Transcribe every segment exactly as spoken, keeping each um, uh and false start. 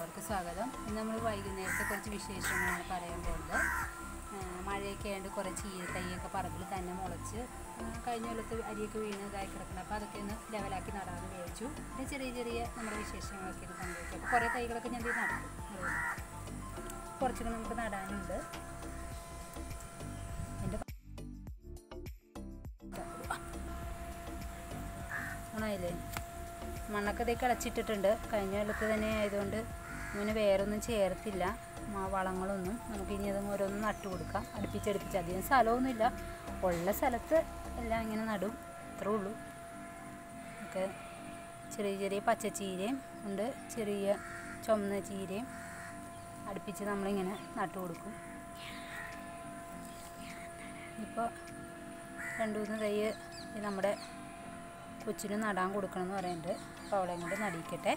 എല്ലാവർക്കും സ്വാഗതം. ഇന്ന് നമ്മൾ വൈകുന്നേരത്തെ കുറച്ച് വിശേഷങ്ങളാണ് പറയാൻ പോകുന്നത്. മഴയൊക്കെ ആയതുകൊണ്ട് കുറേ ചീര തൈയൊക്കെ പറമ്പിൽ തന്നെ മുളച്ച് കഴിഞ്ഞ കൊല്ലത്ത് അരിയൊക്കെ വീണ് ഇതായി കിടക്കണം. അപ്പോൾ അതൊക്കെ ഒന്ന് ലെവലാക്കി നടാമെന്ന് വിചാരിച്ചു. പിന്നെ ചെറിയ ചെറിയ നമ്മുടെ വിശേഷങ്ങളൊക്കെ ഇത് പങ്കുവയ്ക്കും. അപ്പോൾ കുറേ തൈകളൊക്കെ ഞാൻ നടക്കും. കുറച്ചൊക്കെ നമുക്ക് നടാനുണ്ട്. എൻ്റെ ഓണായില്ലേ, മണ്ണൊക്കെ ഇതേ കിളച്ചിട്ടിട്ടുണ്ട്. കഴിഞ്ഞ കൊല്ലത്ത് തന്നെ ആയതുകൊണ്ട് ഇങ്ങനെ വേറൊന്നും ചേർത്തില്ല, വളങ്ങളൊന്നും. നമുക്ക് ഇനി അതും ഓരോന്നും നട്ടു കൊടുക്കാം, അടുപ്പിച്ചടുപ്പിച്ച്. അധികം സ്ഥലമൊന്നുമില്ല, ഉള്ള സ്ഥലത്ത് എല്ലാം ഇങ്ങനെ നടും, അത്രേ ഉള്ളൂ. ഒക്കെ ചെറിയ ചെറിയ പച്ചച്ചീരയും ഉണ്ട്, ചെറിയ ചുമന്ന ചീരയും അടുപ്പിച്ച് നമ്മളിങ്ങനെ നട്ടു കൊടുക്കും. ഇപ്പോൾ രണ്ട് മൂന്ന് തൈ നമ്മുടെ കൊച്ചിന് നടാൻ കൊടുക്കണമെന്ന് പറയുന്നുണ്ട്. അപ്പോൾ അവളെ കൊണ്ട് നടിക്കട്ടെ.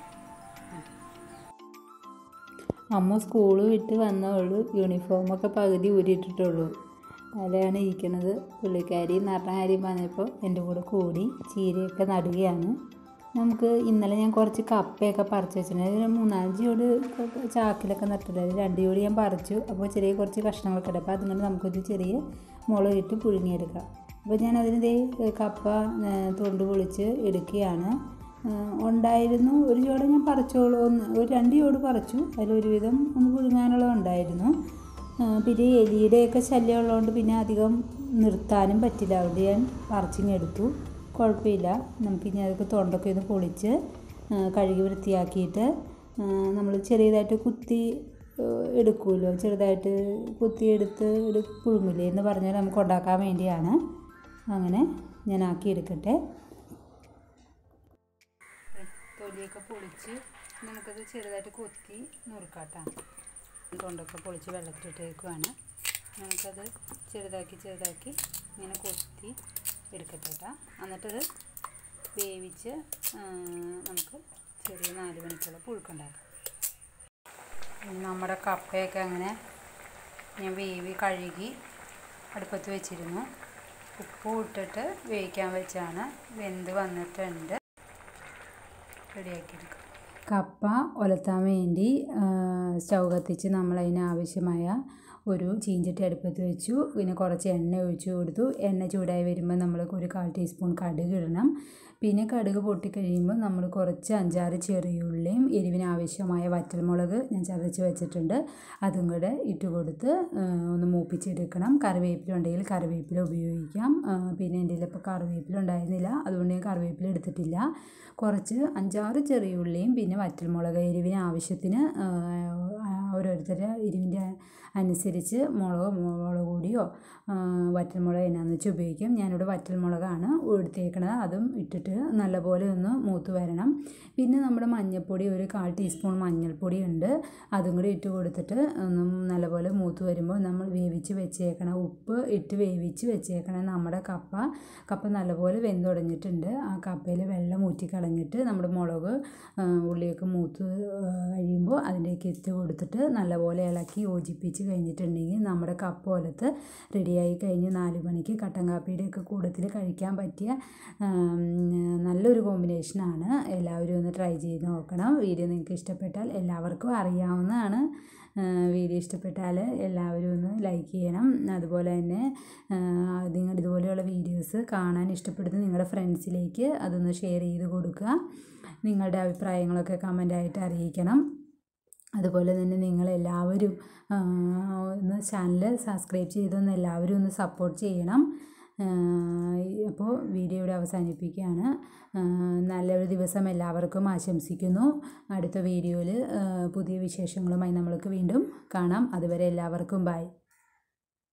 അമ്മ സ്കൂൾ വിട്ട് വന്നവളു യൂണിഫോമൊക്കെ പകുതി ഊരിയിട്ടിട്ടുള്ളൂ. അതിലാണ് ഇരിക്കുന്നത്. പുള്ളിക്കാരി നടന്ന കാര്യം പറഞ്ഞപ്പോൾ എൻ്റെ കൂടെ കൂടി ചീരയൊക്കെ നടുകയാണ്. നമുക്ക് ഇന്നലെ ഞാൻ കുറച്ച് കപ്പയൊക്കെ പറിച്ച് വെച്ചിട്ടുണ്ട്. ഒരു മൂന്നാലഞ്ച് ജോഡി ചാക്കിലൊക്കെ നട്ടിട്ടുണ്ടായിരുന്നു. രണ്ട് ജോഡി ഞാൻ പറിച്ചു. അപ്പോൾ ചെറിയ കുറച്ച് കഷ്ണങ്ങളൊക്കെ ഉണ്ട്. അപ്പോൾ അതിങ്ങനെ നമുക്കൊരു ചെറിയ മുളകിട്ട് പുഴുങ്ങിയെടുക്കാം. അപ്പോൾ ഞാനതിന് കപ്പ തൊണ്ട് പൊളിച്ച് എടുക്കുകയാണ്. ഉണ്ടായിരുന്നു ഒരു ജോഡി ഞാൻ പറിച്ചോളൂ, ഒന്ന് ഒരു രണ്ട് ജോഡി പറിച്ചു. അതിലൊരുവിധം ഒന്ന് പുഴുങ്ങാനുള്ളത് ഉണ്ടായിരുന്നു. പിന്നെ എലിയുടെയൊക്കെ ശല്യം ഉള്ളതുകൊണ്ട് പിന്നെ അധികം നിർത്താനും പറ്റില്ല. അവിടെ ഞാൻ പറിച്ചിങ്ങെടുത്തു. കുഴപ്പമില്ല. നമുക്കിനി അതൊക്കെ തൊണ്ടൊക്കെ ഒന്ന് പൊളിച്ച് കഴുകി വൃത്തിയാക്കിയിട്ട് നമ്മൾ ചെറിയതായിട്ട് കുത്തി എടുക്കുമല്ലോ, ചെറുതായിട്ട് കുത്തിയെടുത്ത് എടു പുഴുങ്ങില്ലേ എന്ന് പറഞ്ഞാൽ നമുക്ക് ഉണ്ടാക്കാൻ വേണ്ടിയാണ്. അങ്ങനെ ഞാൻ ആക്കിയെടുക്കട്ടെ. തൊലിയൊക്കെ പൊളിച്ച് നമുക്കത് ചെറുതായിട്ട് കൊത്തി നുറുക്കാട്ടാം. തൊണ്ടൊക്കെ പൊളിച്ച് വെള്ളത്തിലിട്ടേക്കുവാണ്. നമുക്കത് ചെറുതാക്കി ചെറുതാക്കി ഇങ്ങനെ കൊത്തി എടുക്കട്ടെ കേട്ടോ. എന്നിട്ടത് വേവിച്ച് നമുക്ക് ചെറിയ നാല് മണിക്കുള്ള പുഴുക്കുണ്ടാക്കാം. നമ്മുടെ കപ്പയൊക്കെ അങ്ങനെ ഞാൻ വേവി കഴുകി അടുപ്പത്ത് വെച്ചിരുന്നു. ഉപ്പ് ഇട്ടിട്ട് വേവിക്കാൻ വെച്ചാണ്. വെന്ത് വന്നിട്ടുണ്ട്. റെഡിയാക്കിയെടുക്കാം. കപ്പ ഉലത്താൻ വേണ്ടി സ്റ്റൗ കത്തിച്ച് നമ്മളതിന് ആവശ്യമായ ഒരു ചീഞ്ചട്ടി അടുപ്പത്ത് വെച്ചു. പിന്നെ കുറച്ച് എണ്ണ ഒഴിച്ചു കൊടുത്തു. എണ്ണ ചൂടായി വരുമ്പോൾ നമ്മൾ ഒരു കാൽ ടീസ്പൂൺ കടുക് ഇടണം. പിന്നെ കടുക് പൊട്ടിക്കഴിയുമ്പോൾ നമ്മൾ കുറച്ച് അഞ്ചാറ് ചെറിയുള്ളിയും എരിവിന് ആവശ്യമായ വറ്റൽമുളക് ഞാൻ ചതച്ച് വെച്ചിട്ടുണ്ട്, അതും കൂടെ ഇട്ട് കൊടുത്ത് ഒന്ന് മൂപ്പിച്ചെടുക്കണം. കറിവേപ്പില ഉണ്ടെങ്കിൽ കറിവേപ്പില ഉപയോഗിക്കാം. പിന്നെ എൻ്റെ കയ്യിൽ ഇപ്പോൾ കറിവേപ്പില ഉണ്ടായിരുന്നില്ല, അതുകൊണ്ട് ഞാൻ കറിവേപ്പില എടുത്തിട്ടില്ല. കുറച്ച് അഞ്ചാറ് ചെറിയുള്ളിയും പിന്നെ വറ്റൽമുളക് എരിവിന് ആവശ്യത്തിന് ഓരോരുത്തരുടെ എരിവിൻ്റെ അനുസരിച്ച് മുളക് മുളക് പൊടിയോ വറ്റൽമുളക് എന്നാന്ന് വെച്ചാൽ ഉപയോഗിക്കാം. ഞാനിവിടെ വറ്റൽമുളകാണ് എടുത്തേക്കണത്. അതും ഇട്ടിട്ട് നല്ലപോലെ ഒന്ന് മൂത്ത് വരണം. പിന്നെ നമ്മുടെ മഞ്ഞൾപ്പൊടി ഒരു കാൽ ടീസ്പൂൺ മഞ്ഞൾപ്പൊടി ഉണ്ട്, അതും കൂടി ഇട്ട് കൊടുത്തിട്ട് ഒന്ന് നല്ലപോലെ മൂത്ത് വരുമ്പോൾ നമ്മൾ വേവിച്ച് വെച്ചേക്കണം, ഉപ്പ് ഇട്ട് വേവിച്ച് വെച്ചേക്കണം നമ്മുടെ കപ്പ. കപ്പ നല്ലപോലെ വെന്തുടഞ്ഞിട്ടുണ്ട്. ആ കപ്പയിൽ വെള്ളം ഊറ്റി കളഞ്ഞിട്ട് നമ്മുടെ മുളക് ഉള്ളിയൊക്കെ മൂത്ത് കഴിയുമ്പോൾ അതിലേക്ക് ഇട്ട് കൊടുത്തിട്ട് നല്ലപോലെ ഇളക്കി യോജിപ്പിച്ച് കഴിഞ്ഞിട്ടുണ്ടെങ്കിൽ നമ്മുടെ കപ്പ ഒലത്ത് റെഡിയായി കഴിഞ്ഞ് നാല് മണിക്ക് കട്ടൻ കാപ്പിയുടെയൊക്കെ കൂട്ടത്തിൽ കഴിക്കാൻ പറ്റിയ നല്ലൊരു കോമ്പിനേഷനാണ്. എല്ലാവരും ഒന്ന് ട്രൈ ചെയ്ത് നോക്കണം. വീഡിയോ നിങ്ങൾക്ക് ഇഷ്ടപ്പെട്ടാൽ എല്ലാവർക്കും അറിയാവുന്നതാണ്. വീഡിയോ ഇഷ്ടപ്പെട്ടാൽ എല്ലാവരും ഒന്ന് ലൈക്ക് ചെയ്യണം. അതുപോലെ തന്നെ നിങ്ങൾ ഇതുപോലെയുള്ള വീഡിയോസ് കാണാൻ ഇഷ്ടപ്പെടുന്ന നിങ്ങളുടെ ഫ്രണ്ട്സിലേക്ക് അതൊന്ന് ഷെയർ ചെയ്ത് കൊടുക്കുക. നിങ്ങളുടെ അഭിപ്രായങ്ങളൊക്കെ കമൻ്റായിട്ട് അറിയിക്കണം. അതുപോലെ തന്നെ നിങ്ങളെല്ലാവരും ഒന്ന് ചാനൽ സബ്സ്ക്രൈബ് ചെയ്തൊന്ന് എല്ലാവരും ഒന്ന് സപ്പോർട്ട് ചെയ്യണം. അപ്പോൾ വീഡിയോ ഇവിടെ അവസാനിപ്പിക്കുകയാണ്. നല്ലൊരു ദിവസം എല്ലാവർക്കും ആശംസിക്കുന്നു. അടുത്ത വീഡിയോയിൽ പുതിയ വിശേഷങ്ങളുമായി നമ്മൾക്ക് വീണ്ടും കാണാം. അതുവരെ എല്ലാവർക്കും ബൈ.